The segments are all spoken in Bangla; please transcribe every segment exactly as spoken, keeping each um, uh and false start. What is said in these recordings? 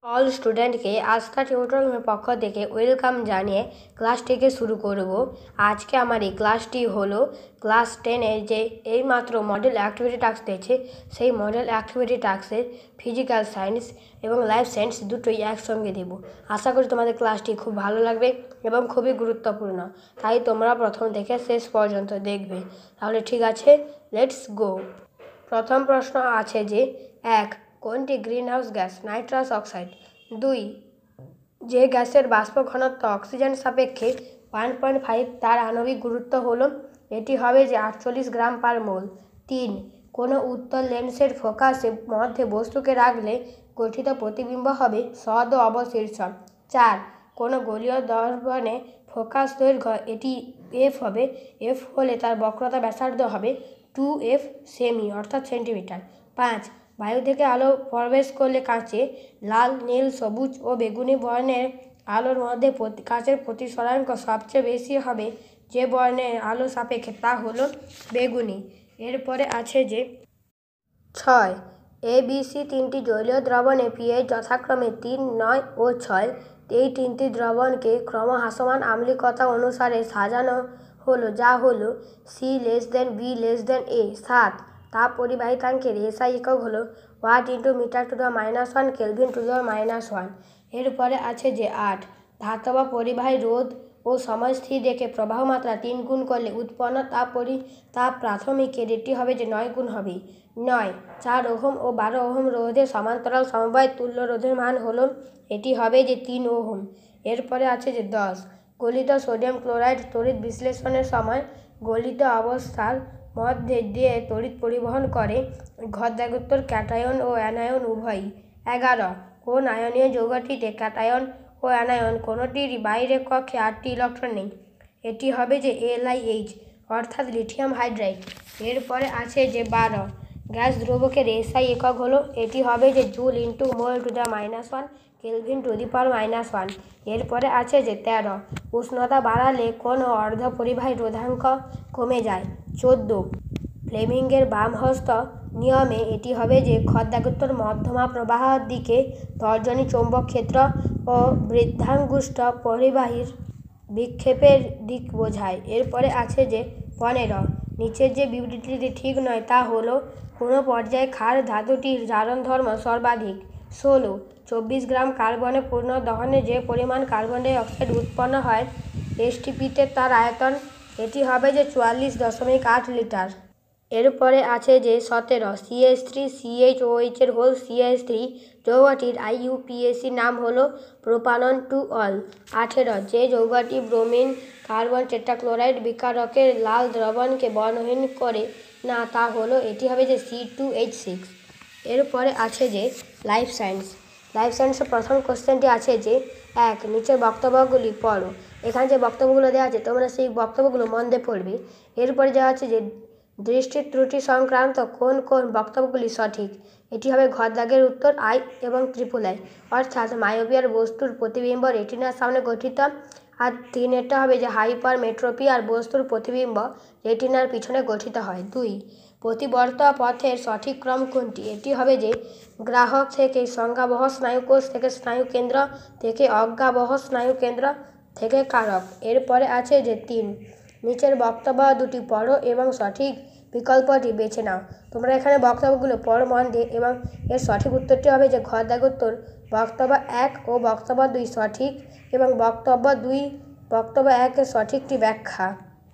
অল স্টুডেন্টকে আস্থা টিউটোরিয়ালের পক্ষ থেকে ওয়েলকাম জানিয়ে ক্লাসটিকে শুরু করব। আজকে আমার এই ক্লাসটি হলো ক্লাস টেনের যে এইমাত্র মডেল অ্যাক্টিভিটি টাস্ক দিয়েছে সেই মডেল অ্যাক্টিভিটি টাস্কের ফিজিক্যাল সায়েন্স এবং লাইফ সায়েন্স দুটোই একসঙ্গে দেব। আশা করি তোমাদের ক্লাসটি খুব ভালো লাগবে এবং খুবই গুরুত্বপূর্ণ, তাই তোমরা প্রথম থেকে শেষ পর্যন্ত দেখবে। তাহলে ঠিক আছে, লেটস গো। প্রথম প্রশ্ন আছে যে এক, কোনটি গ্রিনহাউস গ্যাস? Nitrous oxide. দুই, যে গ্যাসের বাষ্প ঘনত্ব অক্সিজেন সাপেক্ষে ওয়ান পয়েন্ট ফাইভ তার আণবিক গুরুত্ব হলো, এটি হবে যে আটচল্লিশ গ্রাম পার মোল। তিন, কোনো উত্তল লেন্সের ফোকাসের মধ্যে বস্তুকে রাখলে গঠিত প্রতিবিম্ব হবে সদ ও অবশীর্ষণ। চার, কোনো গোলীয় দর্পণে ফোকাস দৈর্ঘ্য এটি এফ হবে, এফ হলে তার বক্রতা ব্যাসার্ধ হবে টু এফ সেমি অর্থাৎ সেন্টিমিটার। পাঁচ, বায়ু থেকে আলো প্রবেশ করলে কাঁচে লাল, নীল, সবুজ ও বেগুনি বর্ণের আলোর মধ্যে কাঁচের প্রতিসরাঙ্ক সবচেয়ে বেশি হবে যে বর্ণের আলো সাপেক্ষে, তা হলো বেগুনি। এরপরে আছে যে ছয়, এ বি সি তিনটি জলীয় দ্রবণে পিএইচ যথাক্রমে তিন, নয় ও ছয়। এই তিনটি দ্রবণকে ক্রমহ্রাসমান আম্লিকতা অনুসারে সাজানো হলো, যা হলো C less than B less than A. সাত, তাপ পরিবাহিতাঙ্কের এসআই একক হলো watt into metre to the minus one kelvin to the minus one. এরপরে আছে যে আট, ধাতব পরিবাহী রোধ ও সময় স্থির রেখে প্রবাহ মাত্রা তিন গুণ করলে উৎপন্ন তাপ পরি তাপ প্রাথমিকের এটি হবে যে নয় গুণ হবে। নয়, চার ওহম ও বারো ওহম রোধের সমান্তরাল সমবায় তুল্য রোধের মান হলো, এটি হবে যে তিন ওহম। এরপরে আছে যে দশ, গলিত সোডিয়াম ক্লোরাইড তড়িৎ বিশ্লেষণের সময় গলিত অবস্থার মধ্যে দিয়ে তড়িৎ পরিবহন করে, ঘরদাগুত্তর ক্যাটায়ন ও অ্যানায়ন উভয়ই। এগারো, কোন আয়নীয় যৌগটিতে ক্যাটায়ন ও অ্যানায়ন কোনোটিরই বাইরের কক্ষে আটটি ইলেকট্রন নেই, এটি হবে যে এল আই এইচ অর্থাৎ লিথিয়াম হাইড্রাইড। এরপরে আছে যে বারো, গ্যাস দ্রবকের এসআই একক হলো, এটি হবে যে joule into mole to the minus one kelvin to the power minus one. এরপরে আছে যে তেরো, উষ্ণতা বাড়ালে কোনো অর্ধ পরিবাহী রোধাঙ্ক কমে যায়। চোদ্দ, ফ্লেমিঙ্গের বামহস্ত নিয়মে এটি হবে যে খদ্দাগুত্তর মধ্যমা প্রবাহের দিকে তর্জনী চৌম্বক ক্ষেত্র ও বৃদ্ধাঙ্গুষ্ঠ পরিবাহীর বিক্ষেপের দিক বোঝায়। এরপরে আছে যে পনেরো, নিচের যে বিবৃতিটি ঠিক নয় তা হলো, কোনো পর্যায়ে ক্ষার ধাতুটির জারণ ধর্ম সর্বাধিক। ষোলো, চব্বিশ গ্রাম কার্বনে পূর্ণ দহনে যে পরিমাণ কার্বন ডাই অক্সাইড উৎপন্ন হয় এসটিপিতে তার আয়তন, এটি হবে যে চুয়াল্লিশ দশমিক আট লিটার। এরপরে আছে যে সতেরো, সিএইচ থ্রি সিএইচ ওএইচ এর হোল সিএইচ থ্রি যৌগটির আইইউপিএসি নাম হলো প্রোপানন টু অল। আঠেরো, যে যৌগটি ব্রোমিন কার্বন টেট্রাক্লোরাইড বিকারকের লাল দ্রবণকে বর্ণহীন করে না, তা হলো, এটি হবে যে সি টু এইচ সিক্স। এরপরে আছে যে লাইফ সায়েন্স। লাইফ সায়েন্সের প্রথম কোশ্চেনটি আছে যে এক, নিচের বক্তব্যগুলি পড়ো। এখানে যে বক্তব্যগুলো দেওয়া আছে তোমরা সেই বক্তব্যগুলো মন দিয়ে পড়বে। এরপরে দেওয়া আছে যে দৃষ্টি ত্রুটি সংক্রান্ত কোন কোন বক্তব্যগুলি সঠিক, এটি হবে ঘর দাগের উত্তর আই এবং ত্রিপুল আই, অর্থাৎ মায়োপিয়ার বস্তুর প্রতিবিম্ব রেটিনার সামনে গঠিত। আর তিন, এটা হবে যে হাইপার মেট্রোপিয়ার বস্তুর প্রতিবিম্ব রেটিনার পিছনে গঠিত হয়। দুই, প্রতিবর্ত পথের সঠিক ক্রম কোনটি, এটি হবে যে গ্রাহক থেকে সংজ্ঞাবহ স্নায়ুকোষ থেকে স্নায়ু কেন্দ্র থেকে অজ্ঞাবহ স্নায়ু কেন্দ্র থেকে কারক। এরপরে আছে যে তিন, নিচের বক্তব্য দুটি পড়ো এবং সঠিক বিকল্পটি বেছে নাও। তোমরা এখানে বক্তব্যগুলো পড়ো মন দিয়ে এবং এর সঠিক উত্তরটি হবে যে ঘর দাগ উত্তর বক্তব্য এক ও বক্তব্য দুই সঠিক এবং বক্তব্য দুই বক্তব্য একের সঠিকটি ব্যাখ্যা।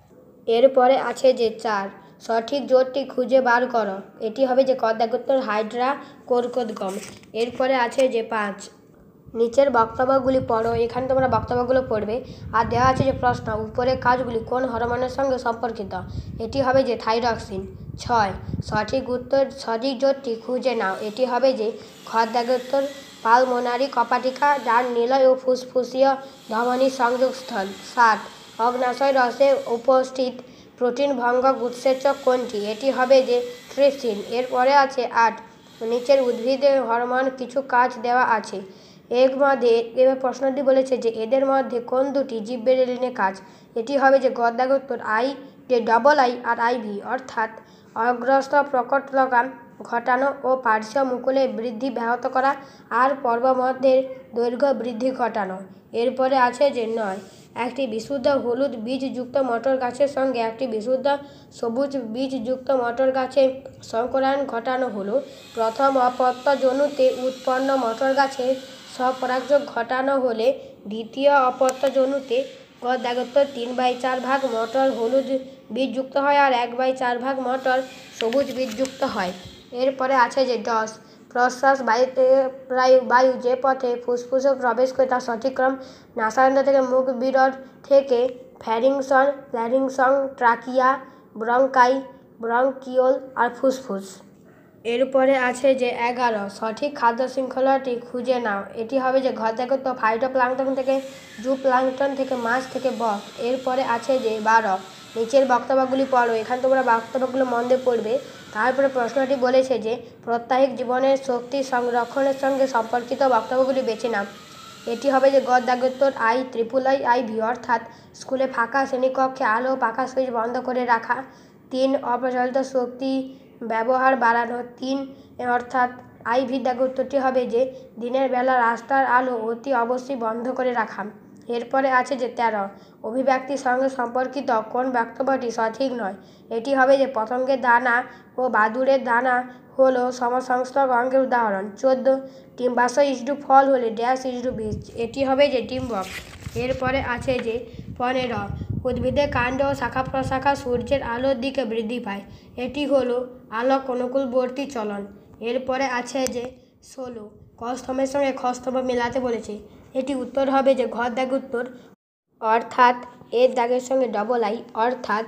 এরপরে আছে যে চার, সঠিক জোটটি খুঁজে বার করো, এটি হবে যে ঘর দাগ উত্তর হাইড্রা কোরকোদগম। এরপরে আছে যে পাঁচ, নিচের বক্তব্যগুলি পড়ো। এখানে তোমরা বক্তব্যগুলো পড়বে আর দেওয়া আছে যে প্রশ্ন, উপরের কাজগুলি কোন হরমোনের সঙ্গে সম্পর্কিত, এটি হবে যে থাইরক্সিন। ছয়, সঠিক উত্তর সঠিক জোটটি খুঁজে নাও, এটি হবে যে ঘর দাগের উত্তর পালমোনারি কপাটিকা, যার নিলয় ও ফুসফুসীয় ধমনীর সংযোগস্থল। সাত, অগ্ন্যাশয় রসে উপস্থিত প্রোটিন ভঙ্গক উৎসেচক কোনটি, এটি হবে যে ট্রিপসিন। এরপরে আছে আট, নিচের উদ্ভিদের হরমোন কিছু কাজ দেওয়া আছে, এর মধ্যে এবার প্রশ্নটি বলেছে যে এদের মধ্যে কোন দুটি জিববেরেলিনে কাজ, এটি হবে যে ঘর দাগের উত্তর আই যে ডবল আই আর আইভি, অর্থাৎ অগ্রস্ত প্রকটলতা ঘটানো ও পার্শ্ব মুকুলের বৃদ্ধি ব্যাহত করা আর পর্বমধ্যের দৈর্ঘ্য বৃদ্ধি ঘটানো। এরপরে আছে যে নয়, একটি বিশুদ্ধ হলুদ বীজযুক্ত মটর গাছের সঙ্গে একটি বিশুদ্ধ সবুজ বীজযুক্ত মটর গাছের সংকরায়ন ঘটানো হলো। প্রথম অপত্যজনুতে উৎপন্ন মটর গাছের স্বপরাগযোগ ঘটানো হলে দ্বিতীয় অপত্যজনুতে গড় দাগত্বর তিন বাই চার ভাগ মটর হলুদ বীজযুক্ত হয় আর এক বাই চার ভাগ মটর সবুজ বীজযুক্ত হয়। এরপরে আছে যে দশ, প্রশ্বাস বায়ুতে বায়ু বায়ু যে পথে ফুসফুসে প্রবেশ করে তার সঠিক ক্রম নাসারন্ধ্র থেকে মুখ বিরড থেকে ফ্যারিংসন, ল্যারিংসন, ট্রাকিয়া, ব্রঙ্কাই, ব্রঙ্কিওল আর ফুসফুস। এরপরে আছে যে এগারো, সঠিক খাদ্য শৃঙ্খলাটি খুঁজে নাও। এটি হবে যে ঘরদাগত্ব ফাইটোপ্লাঙ্কটন থেকে জুপ্লাঙ্কটন থেকে মাছ থেকে বক। এরপরে আছে যে বারো, নিচের বক্তব্যগুলি পড়ো। এখানে তোমরা বক্তব্যগুলো মন দিয়ে পড়বে। তারপরে প্রশ্নটি বলেছে যে প্রাত্যহিক জীবনের শক্তি সংরক্ষণের সঙ্গে সম্পর্কিত বক্তব্যগুলি বেছে নাও। এটি হবে যে গড় দাগত্বর I triple I I V অর্থাৎ স্কুলে ফাঁকা শ্রেণীকক্ষে আলো পাখা সুইচ বন্ধ করে রাখা। তিন, অপ্রচলিত শক্তি ব্যবহার বাড়ানো। তিন অর্থাৎ আই ভি দাগত্বটি হবে যে দিনের বেলা রাস্তার আলো অতি অবশ্যই বন্ধ করে রাখা। এরপরে আছে যে তেরো, অভিব্যক্তির সঙ্গে সম্পর্কিত কোন বক্তব্যটি সঠিক নয়। এটি হবে যে পতঙ্গের দানা ও বাদুড়ের দানা হলো সমসংস্থক অঙ্গের উদাহরণ। চোদ্দ, ডিম্বাশয় ইস্টু ফল হলে ড্যাশ ইস্টু বীজ। এটি হবে যে ডিম্বক। এরপরে আছে যে পনেরো, উদ্ভিদের কাণ্ড ও শাখা প্রশাখা সূর্যের আলোর দিকে বৃদ্ধি পায়। এটি হলো আলোক অনুকূলবর্তী চলন। এরপরে আছে যে ষোলো, ক স্তম্ভের সঙ্গে খ স্তম্ভ মেলাতে বলেছে। এটি উত্তর হবে যে ঘর দাগ উত্তর অর্থাৎ এর দাগের সঙ্গে ডবল আই অর্থাৎ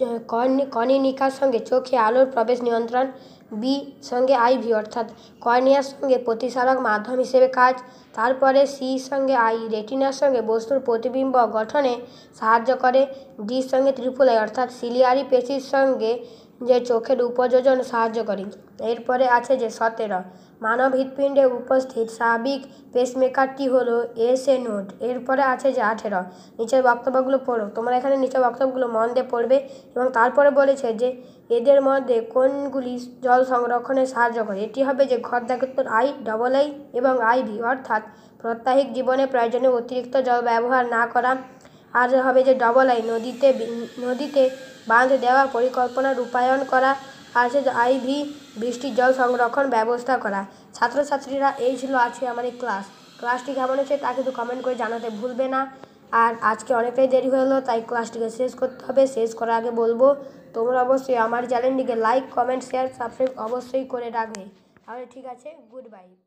কর্নিকার সঙ্গে চোখে আলোর প্রবেশ নিয়ন্ত্রণ। বি সঙ্গে আইভি অর্থাৎ কর্নিয়ার সঙ্গে প্রতিসারক মাধ্যম হিসেবে কাজ। তারপরে সি সঙ্গে আই রেটিনার সঙ্গে বস্তুর প্রতিবিম্ব গঠনে সাহায্য করে। ডির সঙ্গে ত্রিপুল আই অর্থাৎ সিলিয়ারি পেশির সঙ্গে যে চোখের উপযোজন সাহায্য করে। এরপরে আছে যে সতেরো, মানব হৃৎপিণ্ডে উপস্থিত স্বাভাবিক পেসমেকারটি হলো এস এ নোড। এরপরে আছে যে আঠেরো, নিচের বক্তব্যগুলো পড়ো। তোমরা এখানে নিচের বক্তব্যগুলো মন দিয়ে পড়বে এবং তারপরে বলেছে যে এদের মধ্যে কোনগুলি জল সংরক্ষণে সাহায্য করে। এটি হবে যে ঘর দাগত্বর আই ডবল আই এবং আইভি অর্থাৎ প্রাত্যহিক জীবনে প্রয়োজনীয় অতিরিক্ত জল ব্যবহার না করা। আর হবে যে ডবল আই নদীতে নদীতে বাঁধ দেওয়া পরিকল্পনা রূপায়ণ করা। আছে যে আইভি বৃষ্টির জল সংরক্ষণ ব্যবস্থা করা। ছাত্রছাত্রীরা এই ছিল আজকে আমার এই ক্লাস ক্লাসটি কেমন হয়েছে তা কিন্তু কমেন্ট করে জানাতে ভুলবে না। আর আজকে অনেকটাই দেরি হয়ে গেলো তাই ক্লাসটিকে শেষ করতে হবে। শেষ করার আগে বলবো তোমরা অবশ্যই আমার চ্যানেলটিকে লাইক কমেন্ট শেয়ার সাবস্ক্রাইব অবশ্যই করে রাখবে। তাহলে ঠিক আছে, গুড বাই।